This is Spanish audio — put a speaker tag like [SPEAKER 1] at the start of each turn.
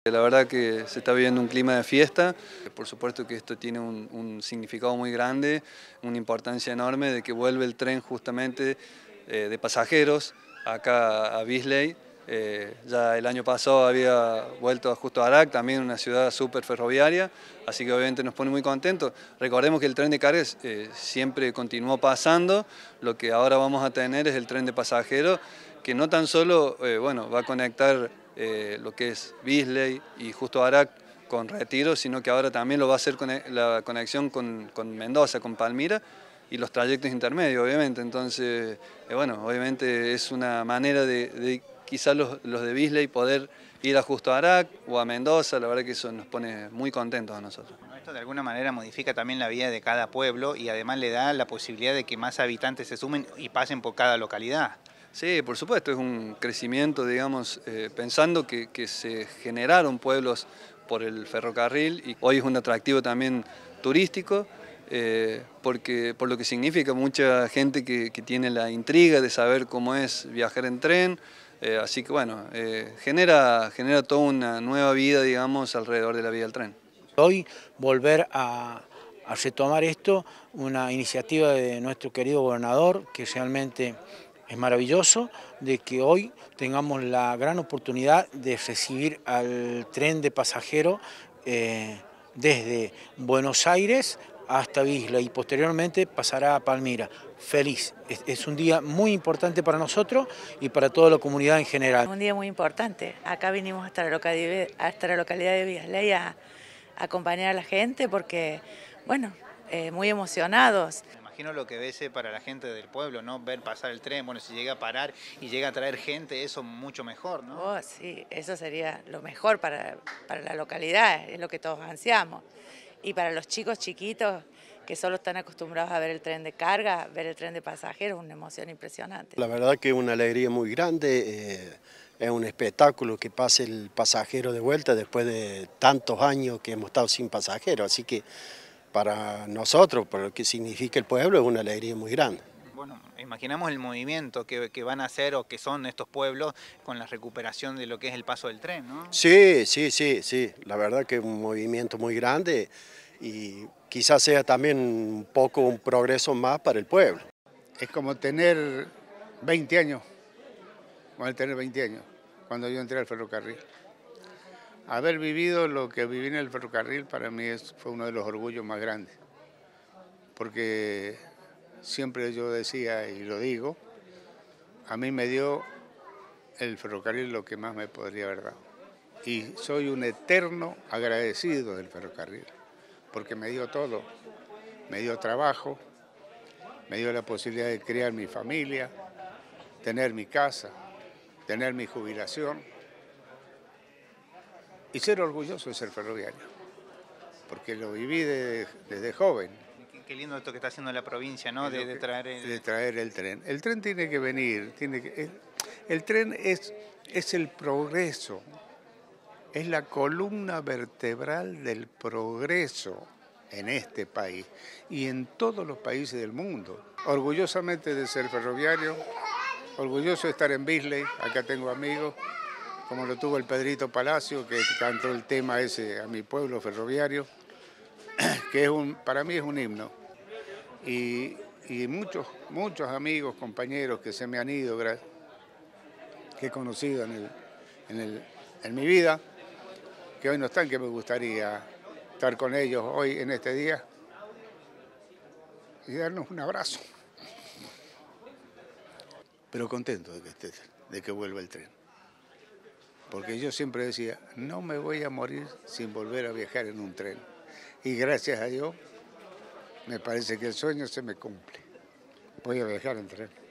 [SPEAKER 1] La verdad que se está viviendo un clima de fiesta. Por supuesto que esto tiene un significado muy grande, una importancia enorme de que vuelve el tren justamente de pasajeros acá a Beasley. Ya el año pasado había vuelto a Justo Arak, también una ciudad súper ferroviaria, así que obviamente nos pone muy contentos. Recordemos que el tren de cargas siempre continuó pasando, lo que ahora vamos a tener es el tren de pasajeros, que no tan solo va a conectar lo que es Beasley y Justo Arak con Retiro, sino que ahora también lo va a hacer con la conexión con Mendoza, con Palmira, y los trayectos intermedios, obviamente. Entonces, obviamente es una manera de quizás los de Beasley poder ir a Justo Arak o a Mendoza. La verdad que eso nos pone muy contentos a nosotros.
[SPEAKER 2] Bueno, esto de alguna manera modifica también la vida de cada pueblo y además le da la posibilidad de que más habitantes se sumen y pasen por cada localidad.
[SPEAKER 1] Sí, por supuesto, es un crecimiento, digamos, pensando que se generaron pueblos por el ferrocarril y hoy es un atractivo también turístico, por lo que significa mucha gente que tiene la intriga de saber cómo es viajar en tren, así que genera toda una nueva vida, digamos, alrededor de la vía del tren.
[SPEAKER 3] Hoy volver a retomar esto, una iniciativa de nuestro querido gobernador, que realmente es maravilloso, de que hoy tengamos la gran oportunidad de recibir al tren de pasajeros desde Buenos Aires hasta Beasley y posteriormente pasará a Palmira. Feliz, es un día muy importante para nosotros y para toda la comunidad en general.
[SPEAKER 4] Un día muy importante, acá vinimos hasta la localidad de Beasley a acompañar a la gente porque, muy emocionados.
[SPEAKER 2] Me imagino lo que debe ser para la gente del pueblo, ¿no? Ver pasar el tren, bueno, si llega a parar y llega a traer gente, eso mucho mejor, ¿no?
[SPEAKER 4] Oh, sí, eso sería lo mejor para la localidad, es lo que todos ansiamos. Y para los chicos chiquitos que solo están acostumbrados a ver el tren de carga, ver el tren de pasajeros, una emoción impresionante.
[SPEAKER 5] La verdad que es una alegría muy grande, es un espectáculo que pase el pasajero de vuelta después de tantos años que hemos estado sin pasajeros, así que para nosotros, por lo que significa el pueblo, es una alegría muy grande.
[SPEAKER 2] Bueno, imaginamos el movimiento que van a hacer o que son estos pueblos con la recuperación de lo que es el paso del tren, ¿no?
[SPEAKER 5] Sí, la verdad que es un movimiento muy grande y quizás sea también un poco un progreso más para el pueblo.
[SPEAKER 6] Es como tener 20 años, cuando yo entré al ferrocarril. Haber vivido lo que viví en el ferrocarril para mí fue uno de los orgullos más grandes, porque siempre yo decía y lo digo, a mí me dio el ferrocarril lo que más me podría haber dado. Y soy un eterno agradecido del ferrocarril, porque me dio todo, me dio trabajo, me dio la posibilidad de criar mi familia, tener mi casa, tener mi jubilación y ser orgulloso de ser ferroviario, porque lo viví desde joven.
[SPEAKER 2] Qué lindo esto que está haciendo la provincia, ¿no? De traer
[SPEAKER 6] el tren. El tren tiene que venir, el tren es el progreso, es la columna vertebral del progreso en este país y en todos los países del mundo. Orgullosamente de ser ferroviario, orgulloso de estar en Beasley, acá tengo amigos, como lo tuvo el Pedrito Palacio, que cantó el tema ese a mi pueblo ferroviario, que para mí es un himno. Y muchos amigos, compañeros que se me han ido, que he conocido en mi vida, que hoy no están, que me gustaría estar con ellos hoy en este día y darnos un abrazo. Pero contento de que vuelva el tren. Porque yo siempre decía, no me voy a morir sin volver a viajar en un tren. Y gracias a Dios, me parece que el sueño se me cumple. Voy a viajar en tren.